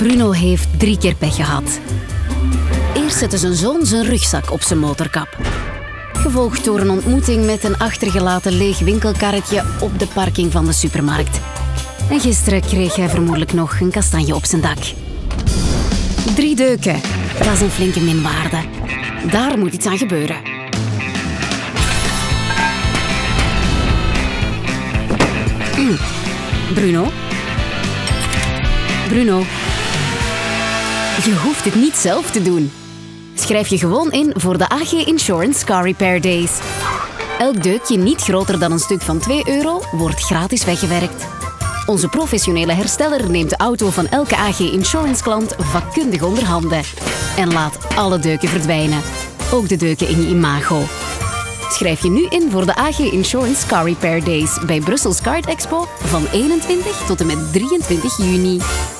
Bruno heeft 3 keer pech gehad. Eerst zette zijn zoon zijn rugzak op zijn motorkap. Gevolgd door een ontmoeting met een achtergelaten leeg winkelkarretje op de parking van de supermarkt. En gisteren kreeg hij vermoedelijk nog een kastanje op zijn dak. 3 deuken, dat is een flinke minwaarde. Daar moet iets aan gebeuren. Bruno? Bruno? Je hoeft het niet zelf te doen. Schrijf je gewoon in voor de AG Insurance Car Repair Days. Elk deukje niet groter dan een stuk van €2 wordt gratis weggewerkt. Onze professionele hersteller neemt de auto van elke AG Insurance klant vakkundig onder handen. En laat alle deuken verdwijnen. Ook de deuken in je imago. Schrijf je nu in voor de AG Insurance Car Repair Days bij Brussels Card Expo van 21 tot en met 23 juni.